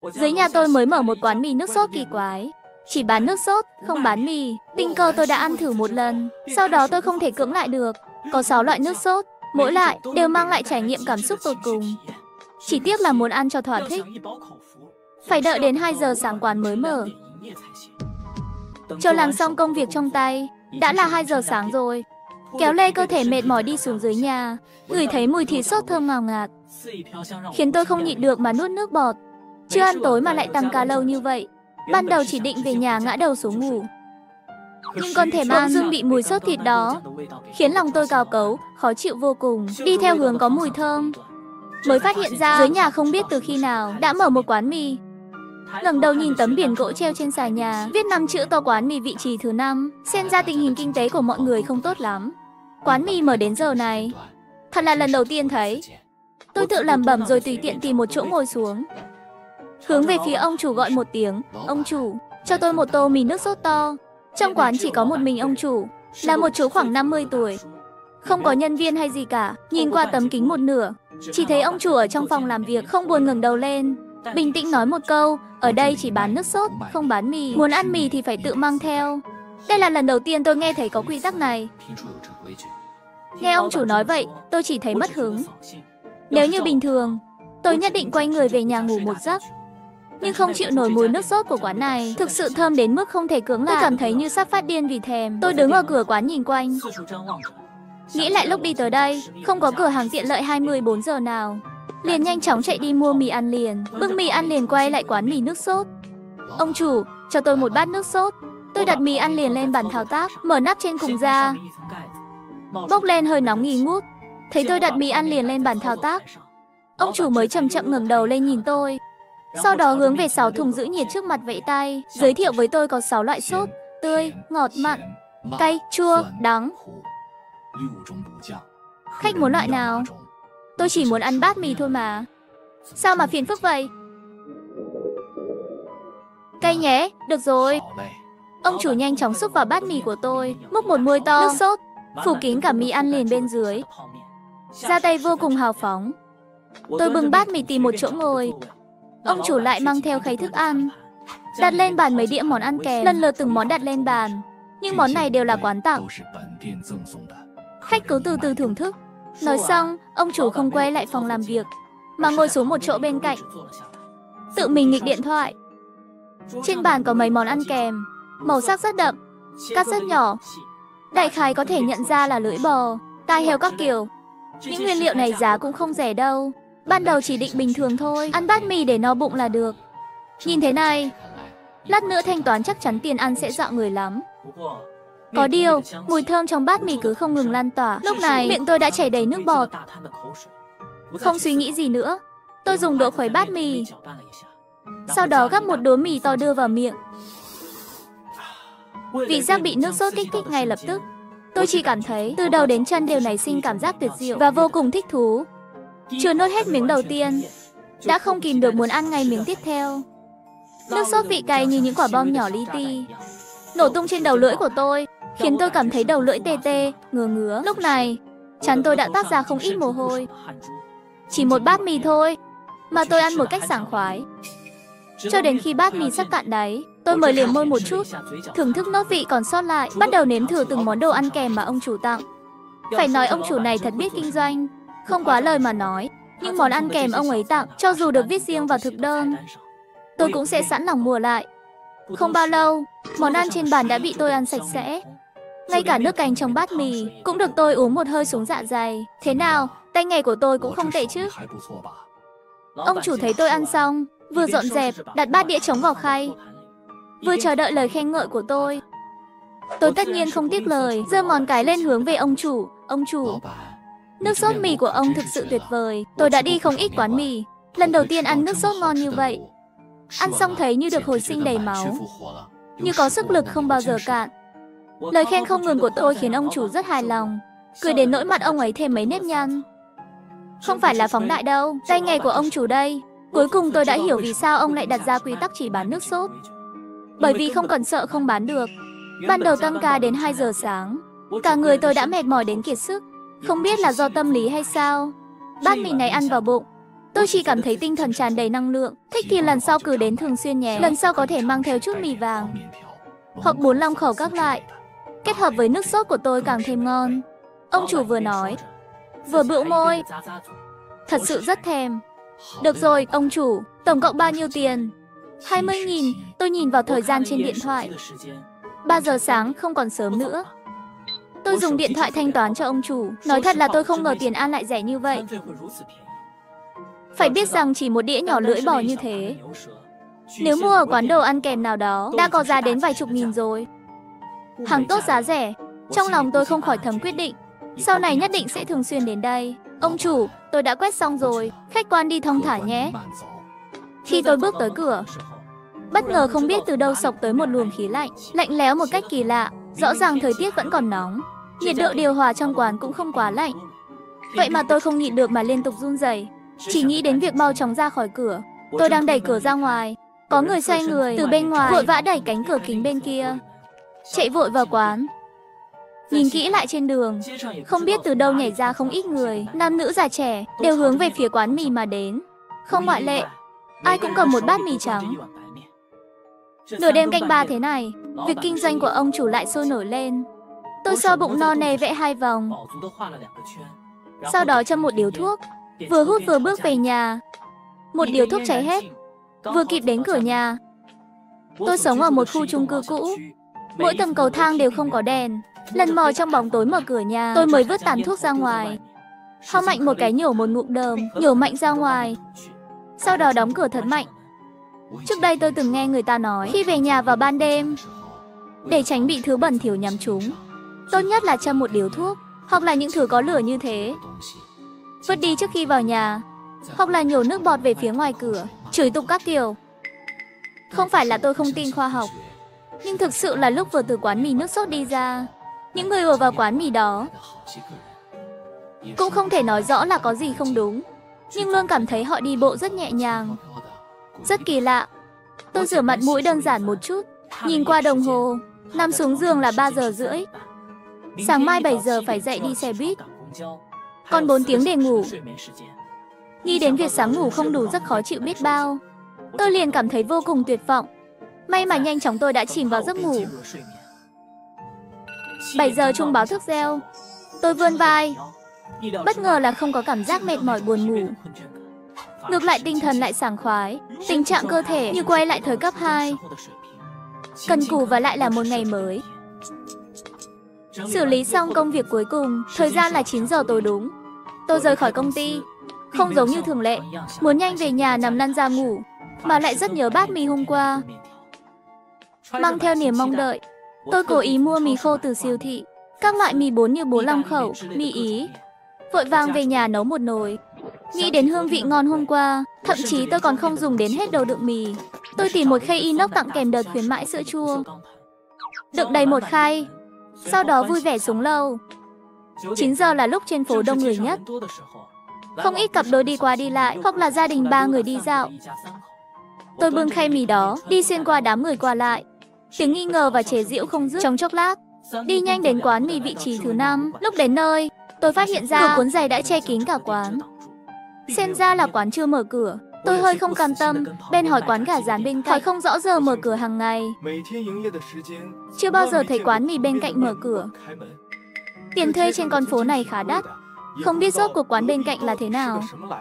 Dưới nhà tôi mới mở một quán mì nước sốt kỳ quái. Chỉ bán nước sốt, không bán mì. Tình cờ tôi đã ăn thử một lần. Sau đó tôi không thể cưỡng lại được. Có 6 loại nước sốt, mỗi loại đều mang lại trải nghiệm cảm xúc tột cùng. Chỉ tiếc là muốn ăn cho thỏa thích, phải đợi đến 2 giờ sáng quán mới mở. Chờ làm xong công việc trong tay, đã là 2 giờ sáng rồi. Kéo lê cơ thể mệt mỏi đi xuống dưới nhà, ngửi thấy mùi thịt sốt thơm ngào ngạt, khiến tôi không nhịn được mà nuốt nước bọt. Chưa ăn tối mà lại tăng ca lâu như vậy. Ban đầu chỉ định về nhà ngã đầu xuống ngủ, nhưng con thèm ăn dưng bị mùi sốt thịt đó khiến lòng tôi cào cấu, khó chịu vô cùng. Đi theo hướng có mùi thơm, mới phát hiện ra dưới nhà không biết từ khi nào đã mở một quán mì. Ngẩng đầu nhìn tấm biển gỗ treo trên xà nhà, viết 5 chữ to quán mì vị trí thứ 5. Xem ra tình hình kinh tế của mọi người không tốt lắm. Quán mì mở đến giờ này, thật là lần đầu tiên thấy. Tôi tự lẩm bẩm rồi tùy tiện tìm một chỗ ngồi xuống, hướng về phía ông chủ gọi một tiếng: "Ông chủ, cho tôi một tô mì nước sốt to." Trong quán chỉ có một mình ông chủ, là một chú khoảng 50 tuổi. Không có nhân viên hay gì cả. Nhìn qua tấm kính một nửa, chỉ thấy ông chủ ở trong phòng làm việc, không buồn ngẩng đầu lên, bình tĩnh nói một câu: "Ở đây chỉ bán nước sốt, không bán mì. Muốn ăn mì thì phải tự mang theo." Đây là lần đầu tiên tôi nghe thấy có quy tắc này. Nghe ông chủ nói vậy, tôi chỉ thấy mất hứng. Nếu như bình thường, tôi nhất định quay người về nhà ngủ một giấc. Nhưng không chịu nổi mùi nước sốt của quán này, thực sự thơm đến mức không thể cưỡng lại. Tôi cảm thấy như sắp phát điên vì thèm. Tôi đứng ở cửa quán nhìn quanh, nghĩ lại lúc đi tới đây, không có cửa hàng tiện lợi 24 giờ nào. Liền nhanh chóng chạy đi mua mì ăn liền. Bưng mì ăn liền quay lại quán mì nước sốt. "Ông chủ, cho tôi một bát nước sốt." Tôi đặt mì ăn liền lên bàn thao tác, mở nắp trên cùng ra, bốc lên hơi nóng nghi ngút. Thấy tôi đặt mì ăn liền lên bàn thao tác, ông chủ mới chậm chậm ngẩng đầu lên nhìn tôi. Sau đó hướng về 6 thùng giữ nhiệt trước mặt vẫy tay, giới thiệu với tôi có 6 loại sốt: tươi, ngọt, mặn, cay, chua, đắng. Khách muốn loại nào? Tôi chỉ muốn ăn bát mì thôi mà. Sao mà phiền phức vậy? Cay nhé, được rồi. Ông chủ nhanh chóng xúc vào bát mì của tôi, múc một muôi to nước sốt, phủ kín cả mì ăn liền bên dưới, ra tay vô cùng hào phóng. Tôi bưng bát mì tìm một chỗ ngồi. Ông chủ lại mang theo khay thức ăn, đặt lên bàn mấy đĩa món ăn kèm, lần lượt từng món đặt lên bàn. Nhưng món này đều là quán tặng. Khách cứ từ từ thưởng thức. Nói xong, ông chủ không quay lại phòng làm việc, mà ngồi xuống một chỗ bên cạnh, tự mình nghịch điện thoại. Trên bàn có mấy món ăn kèm, màu sắc rất đậm, cắt rất nhỏ. Đại khái có thể nhận ra là lưỡi bò, tai heo các kiểu. Những nguyên liệu này giá cũng không rẻ đâu. Ban đầu chỉ định bình thường thôi, ăn bát mì để no bụng là được. Nhìn thế này, lát nữa thanh toán chắc chắn tiền ăn sẽ dọa người lắm. Có điều, mùi thơm trong bát mì cứ không ngừng lan tỏa. Lúc này, miệng tôi đã chảy đầy nước bọt. Không suy nghĩ gì nữa, tôi dùng đũa khuấy bát mì, sau đó gắp một đũa mì to đưa vào miệng. Vị giác bị nước sốt kích thích ngay lập tức. Tôi chỉ cảm thấy từ đầu đến chân đều nảy sinh cảm giác tuyệt diệu và vô cùng thích thú. Chưa nuốt hết miếng đầu tiên, đã không kìm được muốn ăn ngay miếng tiếp theo. Nước sốt vị cay như những quả bom nhỏ li ti nổ tung trên đầu lưỡi của tôi, khiến tôi cảm thấy đầu lưỡi tê tê, ngứa ngứa. Lúc này, trán tôi đã toát ra không ít mồ hôi. Chỉ một bát mì thôi mà tôi ăn một cách sảng khoái. Cho đến khi bát mì sắp cạn đáy, tôi mới liếm môi một chút, thưởng thức nốt vị còn sót lại, bắt đầu nếm thử từng món đồ ăn kèm mà ông chủ tặng. Phải nói ông chủ này thật biết kinh doanh, không quá lời mà nói. Những món ăn kèm ông ấy tặng, cho dù được viết riêng vào thực đơn, tôi cũng sẽ sẵn lòng mua lại. Không bao lâu, món ăn trên bàn đã bị tôi ăn sạch sẽ. Ngay cả nước canh trong bát mì cũng được tôi uống một hơi xuống dạ dày. Thế nào, tay nghề của tôi cũng không tệ chứ? Ông chủ thấy tôi ăn xong, vừa dọn dẹp, đặt bát đĩa trống vào khay, vừa chờ đợi lời khen ngợi của tôi. Tôi tất nhiên không tiếc lời, giơ ngón cái lên hướng về ông chủ. Ông chủ, nước sốt mì của ông thực sự tuyệt vời. Tôi đã đi không ít quán mì, lần đầu tiên ăn nước sốt ngon như vậy. Ăn xong thấy như được hồi sinh đầy máu, như có sức lực không bao giờ cạn. Lời khen không ngừng của tôi khiến ông chủ rất hài lòng, cười đến nỗi mặt ông ấy thêm mấy nếp nhăn. Không phải là phóng đại đâu, tay nghề của ông chủ đây. Cuối cùng tôi đã hiểu vì sao ông lại đặt ra quy tắc chỉ bán nước sốt. Bởi vì không còn sợ không bán được. Ban đầu tăng ca đến 2 giờ sáng, cả người tôi đã mệt mỏi đến kiệt sức. Không biết là do tâm lý hay sao, bát mì này ăn vào bụng, Tôi chỉ cảm thấy tinh thần tràn đầy năng lượng. Thích thì lần sau cứ đến thường xuyên nhé. Lần sau có thể mang theo chút mì vàng hoặc bún long khẩu các loại. Kết hợp với nước sốt của tôi càng thêm ngon. Ông chủ vừa nói, vừa bĩu môi. Thật sự rất thèm. Được rồi, ông chủ, tổng cộng bao nhiêu tiền? 20.000, tôi nhìn vào thời gian trên điện thoại. 3 giờ sáng, không còn sớm nữa. Tôi dùng điện thoại thanh toán cho ông chủ. Nói thật là tôi không ngờ tiền ăn lại rẻ như vậy. Phải biết rằng chỉ một đĩa nhỏ lưỡi bò như thế, nếu mua ở quán đồ ăn kèm nào đó, đã có giá đến vài chục nghìn rồi. Hàng tốt giá rẻ. Trong lòng tôi không khỏi thầm quyết định, sau này nhất định sẽ thường xuyên đến đây. Ông chủ, tôi đã quét xong rồi, khách quan đi thong thả nhé. Khi tôi bước tới cửa, bất ngờ không biết từ đâu xộc tới một luồng khí lạnh, lạnh lẽo một cách kỳ lạ. Rõ ràng thời tiết vẫn còn nóng, nhiệt độ điều hòa trong quán cũng không quá lạnh. Vậy mà tôi không nhịn được mà liên tục run rẩy, chỉ nghĩ đến việc mau chóng ra khỏi cửa. Tôi đang đẩy cửa ra ngoài, có người xoay người từ bên ngoài, vội vã đẩy cánh cửa kính bên kia, chạy vội vào quán. Nhìn kỹ lại trên đường, không biết từ đâu nhảy ra không ít người, nam nữ già trẻ, đều hướng về phía quán mì mà đến. Không ngoại lệ, ai cũng cầm một bát mì trắng. Nửa đêm canh ba thế này, việc kinh doanh của ông chủ lại sôi nổi lên. Tôi xoa bụng no nề vẽ 2 vòng, sau đó châm một điếu thuốc, vừa hút vừa bước về nhà. Một điếu thuốc cháy hết, vừa kịp đến cửa nhà. Tôi sống ở một khu chung cư cũ, mỗi tầng cầu thang đều không có đèn. Lần mò trong bóng tối mở cửa nhà, tôi mới vứt tàn thuốc ra ngoài, ho mạnh một cái, nhổ một ngụm đờm, nhổ mạnh ra ngoài, sau đó đóng cửa thật mạnh. Trước đây tôi từng nghe người ta nói, khi về nhà vào ban đêm, để tránh bị thứ bẩn thỉu nhắm trúng, tốt nhất là châm một điếu thuốc, hoặc là những thứ có lửa như thế, vứt đi trước khi vào nhà, hoặc là nhổ nước bọt về phía ngoài cửa, chửi tục các kiểu. Không phải là tôi không tin khoa học, nhưng thực sự là lúc vừa từ quán mì nước sốt đi ra, những người ở vào quán mì đó cũng không thể nói rõ là có gì không đúng, nhưng luôn cảm thấy họ đi bộ rất nhẹ nhàng, rất kỳ lạ. Tôi rửa mặt mũi đơn giản một chút, nhìn qua đồng hồ, nằm xuống giường là 3 giờ rưỡi. Sáng mai 7 giờ phải dậy đi xe buýt, còn 4 tiếng để ngủ. Nghĩ đến việc sáng ngủ không đủ rất khó chịu biết bao. Tôi liền cảm thấy vô cùng tuyệt vọng. May mà nhanh chóng tôi đã chìm vào giấc ngủ. 7 giờ chuông báo thức reo. Tôi vươn vai. Bất ngờ là không có cảm giác mệt mỏi buồn ngủ. Ngược lại tinh thần lại sảng khoái. Tình trạng cơ thể như quay lại thời cấp 2. Cần cù và lại là một ngày mới. Xử lý xong công việc cuối cùng, thời gian là 9 giờ tối đúng. Tôi rời khỏi công ty. Không giống như thường lệ, muốn nhanh về nhà nằm lăn ra ngủ, mà lại rất nhớ bát mì hôm qua. Mang theo niềm mong đợi, tôi cố ý mua mì khô từ siêu thị, các loại mì bún như bún long khẩu, mì Ý. Vội vàng về nhà nấu một nồi. Nghĩ đến hương vị ngon hôm qua, thậm chí tôi còn không dùng đến hết đồ đựng mì. Tôi tìm một khay inox tặng kèm đợt khuyến mãi sữa chua, đựng đầy một khay. Sau đó vui vẻ xuống lầu. 9 giờ là lúc trên phố đông người nhất. Không ít cặp đôi đi qua đi lại, hoặc là gia đình 3 người đi dạo. Tôi bưng khay mì đó, đi xuyên qua đám người qua lại. Tiếng nghi ngờ và chế giễu không dứt. Trong chốc lát, đi nhanh đến quán mì vị trí thứ 5. Lúc đến nơi, tôi phát hiện ra cửa cuốn giày đã che kín cả quán. Xem ra là quán chưa mở cửa. Tôi hơi không cam tâm, bên hỏi quán gà rán bên cạnh, hỏi không rõ giờ mở cửa hàng ngày. Chưa bao giờ thấy quán mì bên cạnh mở cửa. Tiền thuê trên con phố này khá đắt, không biết rốt cuộc quán bên cạnh là thế nào.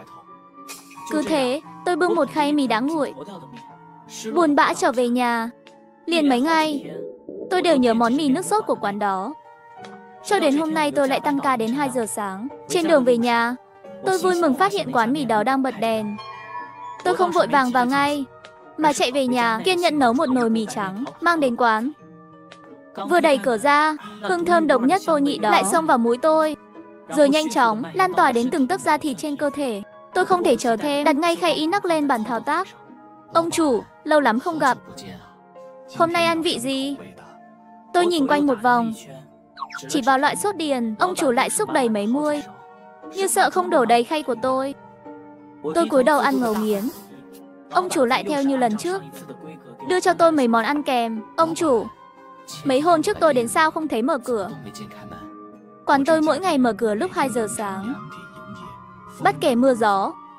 Cứ thế, tôi bưng một khay mì đã nguội, buồn bã trở về nhà. Liền mấy ngày, tôi đều nhớ món mì nước sốt của quán đó. Cho đến hôm nay tôi lại tăng ca đến 2 giờ sáng. Trên đường về nhà, tôi vui mừng phát hiện quán mì đó đang bật đèn. Tôi không vội vàng vào ngay, mà chạy về nhà, kiên nhẫn nấu một nồi mì trắng, mang đến quán. Vừa đẩy cửa ra, hương thơm độc nhất vô nhị đó lại xông vào mũi tôi, rồi nhanh chóng lan tỏa đến từng tấc da thịt trên cơ thể. Tôi không thể chờ thêm, đặt ngay khay inox lên bàn thao tác. Ông chủ, lâu lắm không gặp. Hôm nay ăn vị gì? Tôi nhìn quanh một vòng, chỉ vào loại sốt điền, ông chủ lại xúc đầy mấy muôi, như sợ không đổ đầy khay của tôi. Tôi cúi đầu ăn ngấu nghiến. Ông chủ lại theo như lần trước, đưa cho tôi mấy món ăn kèm. Ông chủ, mấy hôm trước tôi đến sao không thấy mở cửa? Quán tôi mỗi ngày mở cửa lúc 2 giờ sáng. Bất kể mưa gió,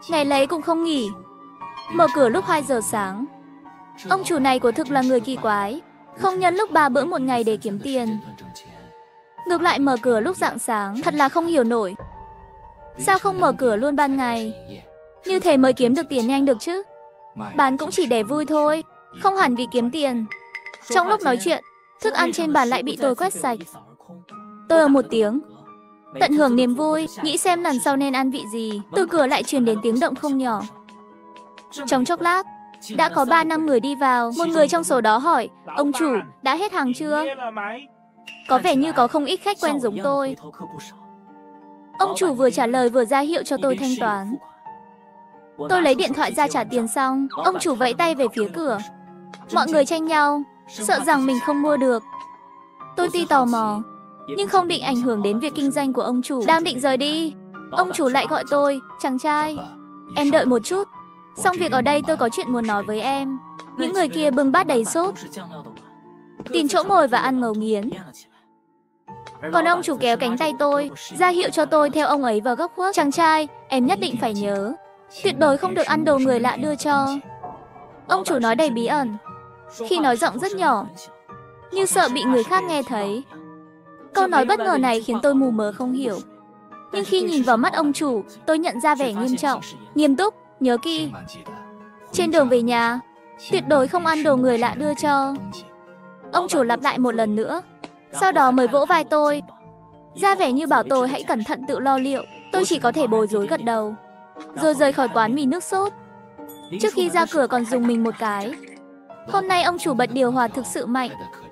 ngày lấy cũng không nghỉ. Mở cửa lúc 2 giờ sáng. Ông chủ này của thực là người kỳ quái, không nhân lúc 3 bữa một ngày để kiếm tiền. Ngược lại mở cửa lúc rạng sáng, thật là không hiểu nổi. Sao không mở cửa luôn ban ngày? Như thế mới kiếm được tiền nhanh được chứ. Bán cũng chỉ để vui thôi, không hẳn vì kiếm tiền. Trong lúc nói chuyện, thức ăn trên bàn lại bị tôi quét sạch. Tôi ở một tiếng, tận hưởng niềm vui, nghĩ xem lần sau nên ăn vị gì. Từ cửa lại truyền đến tiếng động không nhỏ. Trong chốc lát, đã có 3-5 người đi vào. Một người trong số đó hỏi, ông chủ, đã hết hàng chưa? Có vẻ như có không ít khách quen giống tôi. Ông chủ vừa trả lời vừa ra hiệu cho tôi thanh toán. Tôi lấy điện thoại ra trả tiền xong, ông chủ vẫy tay về phía cửa. Mọi người tranh nhau, sợ rằng mình không mua được. Tôi tuy tò mò, nhưng không định ảnh hưởng đến việc kinh doanh của ông chủ. Đang định rời đi, ông chủ lại gọi tôi, chàng trai, em đợi một chút. Xong việc ở đây tôi có chuyện muốn nói với em. Những người kia bưng bát đầy sốt, tìm chỗ ngồi và ăn ngấu nghiến. Còn ông chủ kéo cánh tay tôi, ra hiệu cho tôi theo ông ấy vào góc khuất. Chàng trai, em nhất định phải nhớ, tuyệt đối không được ăn đồ người lạ đưa cho. Ông chủ nói đầy bí ẩn, khi nói giọng rất nhỏ, như sợ bị người khác nghe thấy. Câu nói bất ngờ này khiến tôi mù mờ không hiểu. Nhưng khi nhìn vào mắt ông chủ, tôi nhận ra vẻ nghiêm trọng, nghiêm túc, nhớ kỹ. Trên đường về nhà, tuyệt đối không ăn đồ người lạ đưa cho. Ông chủ lặp lại một lần nữa, sau đó mới vỗ vai tôi, ra vẻ như bảo tôi hãy cẩn thận tự lo liệu. Tôi chỉ có thể bối rối gật đầu, rồi rời khỏi quán mì nước sốt. Trước khi ra cửa còn dùng mình một cái. Hôm nay ông chủ bật điều hòa thực sự mạnh.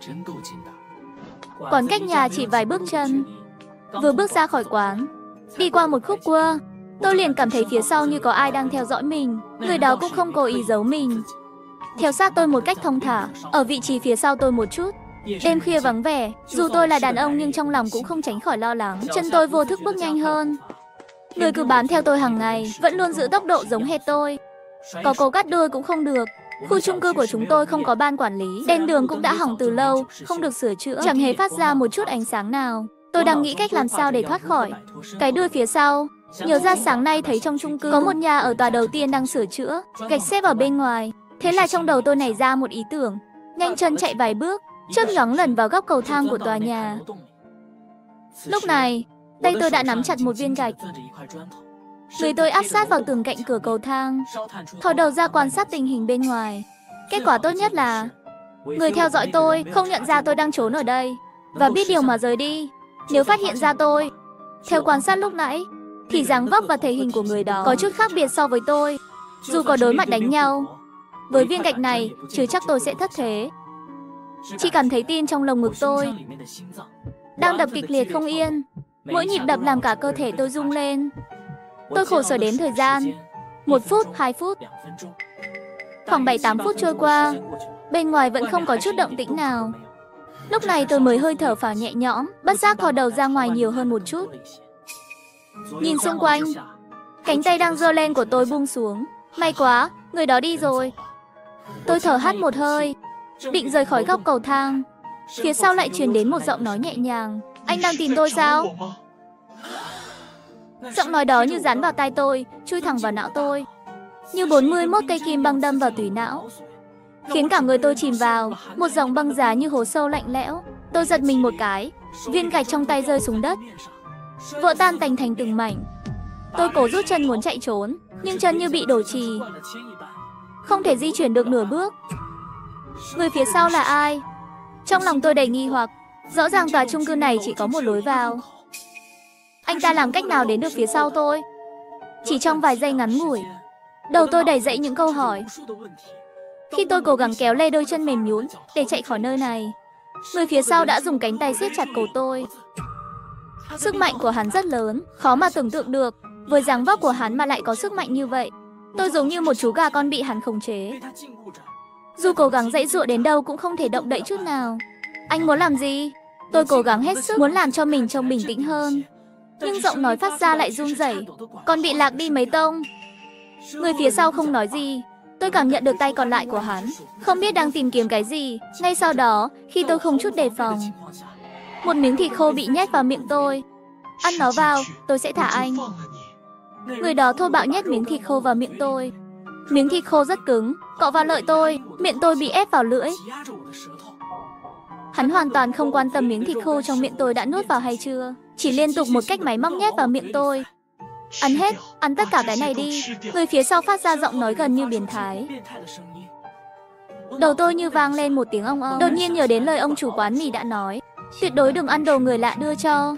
Quán cách nhà chỉ vài bước chân. Vừa bước ra khỏi quán, đi qua một khúc cua, tôi liền cảm thấy phía sau như có ai đang theo dõi mình. Người đó cũng không cố ý giấu mình, theo sát tôi một cách thong thả, ở vị trí phía sau tôi một chút. Đêm khuya vắng vẻ, dù tôi là đàn ông nhưng trong lòng cũng không tránh khỏi lo lắng. Chân tôi vô thức bước nhanh hơn. Người cứ bám theo tôi hàng ngày, vẫn luôn giữ tốc độ giống hệt tôi. Có cố gắt đuôi cũng không được. Khu chung cư của chúng tôi không có ban quản lý, đèn đường cũng đã hỏng từ lâu, không được sửa chữa, chẳng hề phát ra một chút ánh sáng nào. Tôi đang nghĩ cách làm sao để thoát khỏi cái đuôi phía sau. Nhớ ra sáng nay thấy trong chung cư có một nhà ở tòa đầu tiên đang sửa chữa, gạch xếp ở bên ngoài. Thế là trong đầu tôi nảy ra một ý tưởng, nhanh chân chạy vài bước, chớp nhoáng lần vào góc cầu thang của tòa nhà. Lúc này, tay tôi đã nắm chặt một viên gạch. Người tôi áp sát vào tường cạnh cửa cầu thang, thò đầu ra quan sát tình hình bên ngoài. Kết quả tốt nhất là người theo dõi tôi không nhận ra tôi đang trốn ở đây và biết điều mà rời đi. Nếu phát hiện ra tôi, theo quan sát lúc nãy, thì dáng vóc và thể hình của người đó có chút khác biệt so với tôi. Dù có đối mặt đánh nhau, với viên gạch này, chứ chắc tôi sẽ thất thế. Chỉ cảm thấy tim trong lồng ngực tôi đang đập kịch liệt không yên. Mỗi nhịp đập làm cả cơ thể tôi rung lên. Tôi khổ sở đếm thời gian. 1 phút, 2 phút. Khoảng 7-8 phút trôi qua, bên ngoài vẫn không có chút động tĩnh nào. Lúc này tôi mới hơi thở phào nhẹ nhõm, bất giác thò đầu ra ngoài nhiều hơn một chút. Nhìn xung quanh, cánh tay đang giơ lên của tôi buông xuống. May quá, người đó đi rồi. Tôi thở hắt một hơi, định rời khỏi góc cầu thang. Phía sau lại truyền đến một giọng nói nhẹ nhàng. Anh đang tìm tôi sao? Giọng nói đó như dán vào tai tôi, chui thẳng vào não tôi, như 41 cây kim băng đâm vào tủy não, khiến cả người tôi chìm vào một dòng băng giá như hố sâu lạnh lẽo. Tôi giật mình một cái, viên gạch trong tay rơi xuống đất, vỡ tan tành thành từng mảnh. Tôi cố rút chân muốn chạy trốn, nhưng chân như bị đổ chì, không thể di chuyển được nửa bước. Người phía sau là ai? Trong lòng tôi đầy nghi hoặc. Rõ ràng tòa chung cư này chỉ có một lối vào. Anh ta làm cách nào đến được phía sau tôi? Chỉ trong vài giây ngắn ngủi, đầu tôi đầy dẫy những câu hỏi. Khi tôi cố gắng kéo lê đôi chân mềm nhũn để chạy khỏi nơi này, người phía sau đã dùng cánh tay siết chặt cổ tôi. Sức mạnh của hắn rất lớn, khó mà tưởng tượng được. Với dáng vóc của hắn mà lại có sức mạnh như vậy. Tôi giống như một chú gà con bị hắn khống chế. Dù cố gắng giãy giụa đến đâu cũng không thể động đậy chút nào. Anh muốn làm gì? Tôi cố gắng hết sức muốn làm cho mình trông bình tĩnh hơn, nhưng giọng nói phát ra lại run rẩy, còn bị lạc đi mấy tông. Người phía sau không nói gì. Tôi cảm nhận được tay còn lại của hắn, không biết đang tìm kiếm cái gì. Ngay sau đó, khi tôi không chút đề phòng, một miếng thịt khô bị nhét vào miệng tôi. Ăn nó vào, tôi sẽ thả anh. Người đó thô bạo nhét miếng thịt khô vào miệng tôi. Miếng thịt khô rất cứng, cọ vào lợi tôi, miệng tôi bị ép vào lưỡi. Hắn hoàn toàn không quan tâm miếng thịt khô trong miệng tôi đã nuốt vào hay chưa, chỉ liên tục một cách máy móc nhét vào miệng tôi. Ăn hết, ăn tất cả cái này đi. Người phía sau phát ra giọng nói gần như biến thái. Đầu tôi như vang lên một tiếng ong ong. Đột nhiên nhớ đến lời ông chủ quán mì đã nói, tuyệt đối đừng ăn đồ người lạ đưa cho.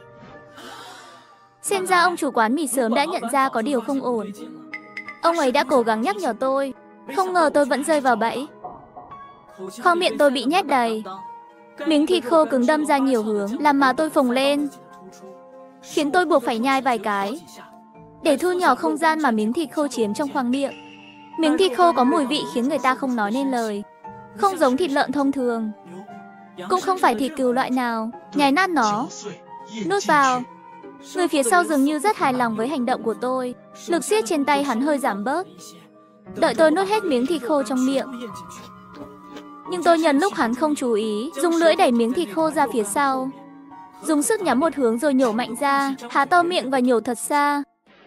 Xem ra ông chủ quán mì sớm đã nhận ra có điều không ổn. Ông ấy đã cố gắng nhắc nhở tôi, không ngờ tôi vẫn rơi vào bẫy. Kho miệng tôi bị nhét đầy. Miếng thịt khô cứng đâm ra nhiều hướng, làm má tôi phồng lên, khiến tôi buộc phải nhai vài cái để thu nhỏ không gian mà miếng thịt khô chiếm trong khoang miệng. Miếng thịt khô có mùi vị khiến người ta không nói nên lời, không giống thịt lợn thông thường, cũng không phải thịt cừu loại nào. Nhai nát nó, nuốt vào. Người phía sau dường như rất hài lòng với hành động của tôi, lực siết trên tay hắn hơi giảm bớt. Đợi tôi nuốt hết miếng thịt khô trong miệng, nhưng tôi nhân lúc hắn không chú ý, dùng lưỡi đẩy miếng thịt khô ra phía sau, dùng sức nhắm một hướng rồi nhổ mạnh ra, há to miệng và nhổ thật xa.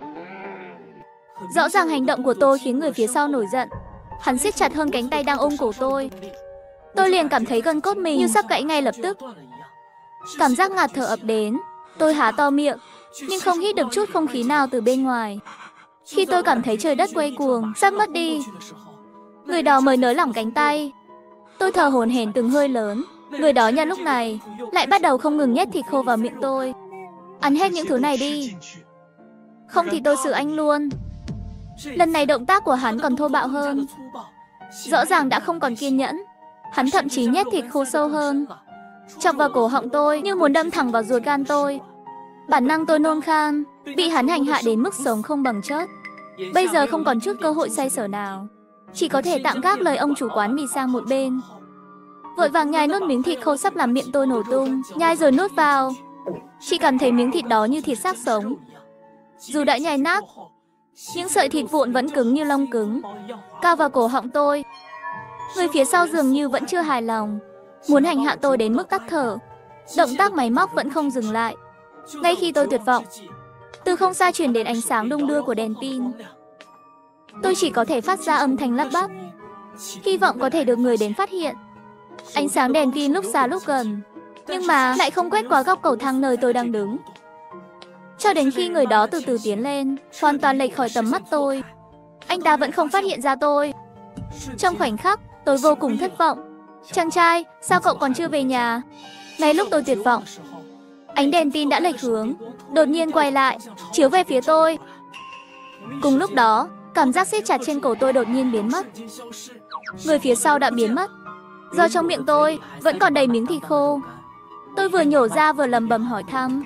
Rõ ràng hành động của tôi khiến người phía sau nổi giận. Hắn siết chặt hơn cánh tay đang ôm cổ tôi. Tôi liền cảm thấy gân cốt mình như sắp gãy ngay lập tức. Cảm giác ngạt thở ập đến. Tôi há to miệng, nhưng không hít được chút không khí nào từ bên ngoài. Khi tôi cảm thấy trời đất quay cuồng, sắp mất đi, người đó mới nới lỏng cánh tay. Tôi thở hổn hển từng hơi lớn. Người đó nhân lúc này lại bắt đầu không ngừng nhét thịt khô vào miệng tôi. Ăn hết những thứ này đi, không thì tôi xử anh luôn. Lần này động tác của hắn còn thô bạo hơn, rõ ràng đã không còn kiên nhẫn. Hắn thậm chí nhét thịt khô sâu hơn, chọc vào cổ họng tôi như muốn đâm thẳng vào ruột gan tôi. Bản năng tôi nôn khan, bị hắn hành hạ đến mức sống không bằng chết. Bây giờ không còn chút cơ hội xoay sở nào, chỉ có thể tạm gác lời ông chủ quán mì sang một bên, vội vàng nhai nốt miếng thịt khô sắp làm miệng tôi nổ tung. Nhai rồi nuốt vào, chỉ cảm thấy miếng thịt đó như thịt xác sống. Dù đã nhai nát, những sợi thịt vụn vẫn cứng như lông cứng, cao vào cổ họng tôi. Người phía sau dường như vẫn chưa hài lòng, muốn hành hạ tôi đến mức tắt thở. Động tác máy móc vẫn không dừng lại. Ngay khi tôi tuyệt vọng, từ không xa truyền đến ánh sáng đung đưa của đèn pin. Tôi chỉ có thể phát ra âm thanh lắp bắp, hy vọng có thể được người đến phát hiện. Ánh sáng đèn pin lúc xa lúc gần, nhưng mà lại không quét qua góc cầu thang nơi tôi đang đứng. Cho đến khi người đó từ từ tiến lên, hoàn toàn lệch khỏi tầm mắt tôi, anh ta vẫn không phát hiện ra tôi. Trong khoảnh khắc, tôi vô cùng thất vọng. Chàng trai, sao cậu còn chưa về nhà? Ngay lúc tôi tuyệt vọng, ánh đèn pin đã lệch hướng, đột nhiên quay lại, chiếu về phía tôi. Cùng lúc đó, cảm giác siết chặt trên cổ tôi đột nhiên biến mất. Người phía sau đã biến mất, do trong miệng tôi vẫn còn đầy miếng thịt khô. Tôi vừa nhổ ra vừa lẩm bẩm hỏi thăm,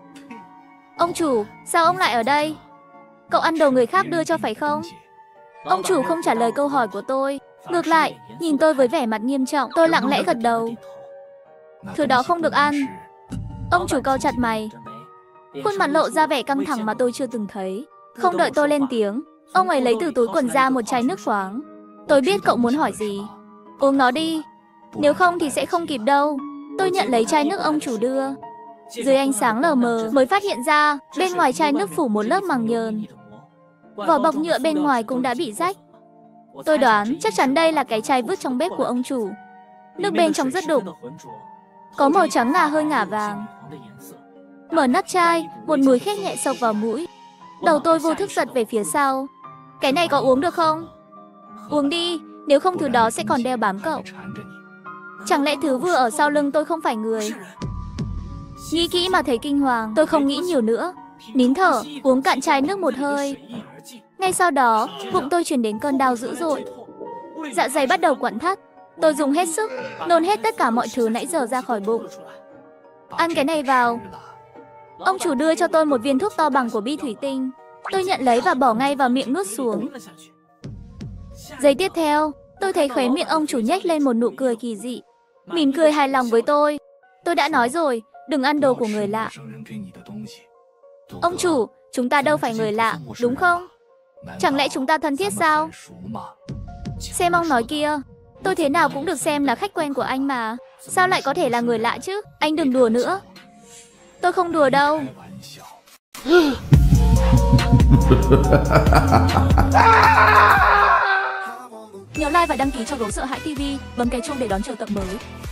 ông chủ, sao ông lại ở đây? Cậu ăn đồ người khác đưa cho phải không? Ông chủ không trả lời câu hỏi của tôi, ngược lại, nhìn tôi với vẻ mặt nghiêm trọng. Tôi lặng lẽ gật đầu. Thứ đó không được ăn. Ông chủ cau chặt mày, khuôn mặt lộ ra vẻ căng thẳng mà tôi chưa từng thấy. Không đợi tôi lên tiếng, ông ấy lấy từ túi quần ra một chai nước khoáng. Tôi biết cậu muốn hỏi gì. Uống nó đi, nếu không thì sẽ không kịp đâu. Tôi nhận lấy chai nước ông chủ đưa. Dưới ánh sáng lờ mờ mới phát hiện ra bên ngoài chai nước phủ một lớp màng nhờn. Vỏ bọc nhựa bên ngoài cũng đã bị rách. Tôi đoán chắc chắn đây là cái chai vứt trong bếp của ông chủ. Nước bên trong rất đục, có màu trắng ngà hơi ngả vàng. Mở nắp chai, một mùi khét nhẹ xộc vào mũi. Đầu tôi vô thức giật về phía sau. Cái này có uống được không? Uống đi, nếu không thứ đó sẽ còn đeo bám cậu. Chẳng lẽ thứ vừa ở sau lưng tôi không phải người? Nghĩ kỹ mà thấy kinh hoàng, tôi không nghĩ nhiều nữa, nín thở, uống cạn chai nước một hơi. Ngay sau đó, bụng tôi truyền đến cơn đau dữ dội. Dạ dày bắt đầu quặn thắt. Tôi dùng hết sức, nôn hết tất cả mọi thứ nãy giờ ra khỏi bụng. Ăn cái này vào. Ông chủ đưa cho tôi một viên thuốc to bằng của bi thủy tinh. Tôi nhận lấy và bỏ ngay vào miệng nuốt xuống. Giây tiếp theo, tôi thấy khóe miệng ông chủ nhếch lên một nụ cười kỳ dị, mỉm cười hài lòng với tôi. Tôi đã nói rồi, đừng ăn đồ của người lạ. Ông chủ, chúng ta đâu phải người lạ, đúng không? Chẳng lẽ chúng ta thân thiết sao? Xem ông nói kia, tôi thế nào cũng được xem là khách quen của anh mà. Sao lại có thể là người lạ chứ? Anh đừng đùa nữa. Tôi không đùa đâu. Nhớ like và đăng ký cho Gấu Sợ Hãi TV, bấm cái chuông để đón chờ tập mới.